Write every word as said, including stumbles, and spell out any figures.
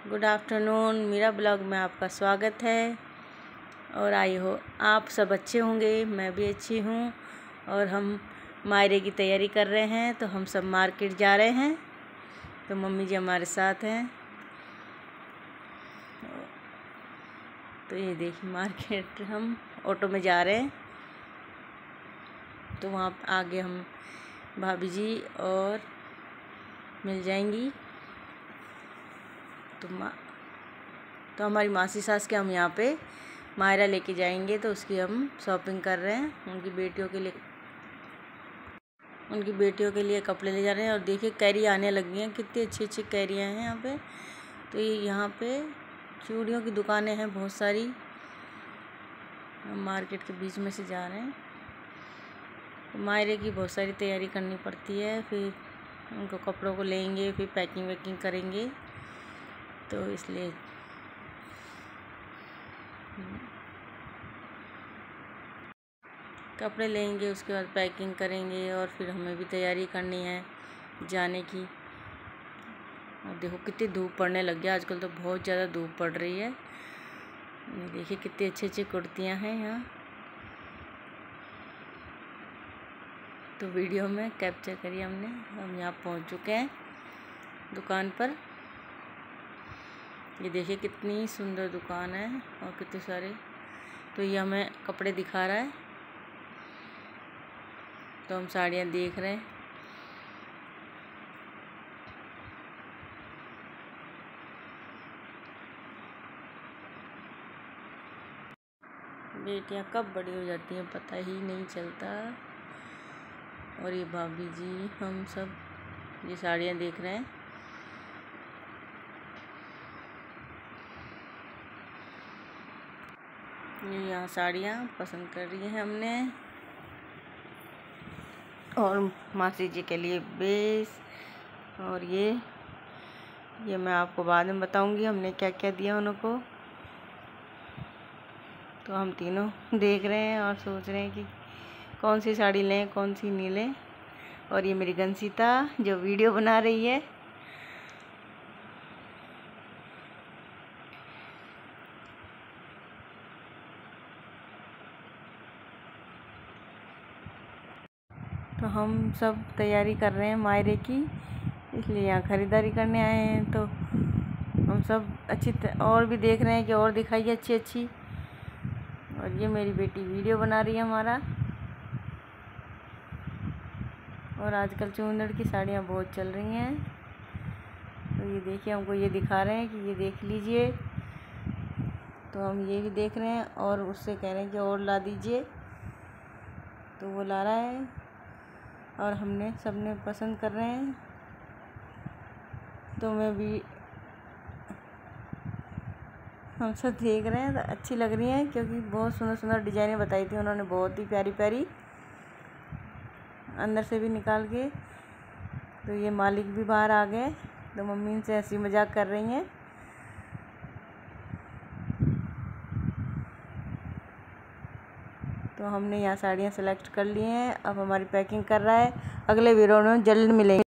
Good afternoon. मेरा blog में आपका स्वागत है और आई हो आप सब अच्छे होंगे। मैं भी अच्छी हूँ और हम मायरे की तैयारी कर रहे हैं, तो हम सब मार्केट जा रहे हैं। तो मम्मी जी हमारे साथ हैं। तो ये देखिए मार्केट हम ऑटो में जा रहे हैं। तो वहाँ आगे हम भाभी जी और मिल जाएंगी। तो माँ तो हमारी मासी सास के हम यहाँ पे मायरा लेके जाएंगे, तो उसकी हम शॉपिंग कर रहे हैं। उनकी बेटियों के लिए उनकी बेटियों के लिए कपड़े ले जा रहे हैं। और देखिए कैरी आने लगी हैं, कितनी अच्छी अच्छी कैरियाँ हैं यहाँ पे। तो ये यहाँ पे चूड़ियों की दुकानें हैं बहुत सारी। हम मार्केट के बीच में से जा रहे हैं। तो मायरे की बहुत सारी तैयारी करनी पड़ती है, फिर उनको कपड़ों को लेंगे, फिर पैकिंग वैकिंग करेंगे। तो इसलिए कपड़े लेंगे, उसके बाद पैकिंग करेंगे और फिर हमें भी तैयारी करनी है जाने की। और देखो कितनी धूप पड़ने लग गया आजकल, तो बहुत ज़्यादा धूप पड़ रही है। ये देखिए कितनी अच्छी अच्छी कुर्तियाँ हैं यहाँ। तो वीडियो में कैप्चर करिए हमने। हम यहाँ पहुँच चुके हैं दुकान पर। ये देखिए कितनी सुंदर दुकान है और कितने सारे। तो ये हमें कपड़े दिखा रहा है, तो हम साड़ियाँ देख रहे हैं। बेटियाँ कब बड़ी हो जाती हैं पता ही नहीं चलता। और ये भाभी जी हम सब ये साड़ियाँ देख रहे हैं। ये यहाँ साड़ियाँ पसंद कर रही हैं हमने। और मासी जी के लिए बेस। और ये ये मैं आपको बाद में बताऊंगी हमने क्या क्या दिया उनको। तो हम तीनों देख रहे हैं और सोच रहे हैं कि कौन सी साड़ी लें कौन सी नहीं लें। और ये मेरी गंसीता जो वीडियो बना रही है। तो हम सब तैयारी कर रहे हैं मायरे की, इसलिए यहाँ ख़रीदारी करने आए हैं। तो हम सब अच्छी और भी देख रहे हैं कि और दिखाइए अच्छी अच्छी। और ये मेरी बेटी वीडियो बना रही है हमारा। और आजकल चुंदड़ की साड़ियाँ बहुत चल रही हैं। तो ये देखिए हमको ये दिखा रहे हैं कि ये देख लीजिए। तो हम ये भी देख रहे हैं और उससे कह रहे हैं कि और ला दीजिए। तो वो ला रहा है और हमने सबने पसंद कर रहे हैं। तो मैं भी हम सब देख रहे हैं, तो अच्छी लग रही हैं क्योंकि बहुत सुंदर सुंदर डिज़ाइनें बताई थी उन्होंने, बहुत ही प्यारी प्यारी अंदर से भी निकाल के। तो ये मालिक भी बाहर आ गए, तो मम्मी इनसे हंसी मजाक कर रही हैं। तो हमने यहाँ साड़ियाँ सेलेक्ट कर ली हैं। अब हमारी पैकिंग कर रहा है। अगले वीडियो में जल्द मिलेंगे।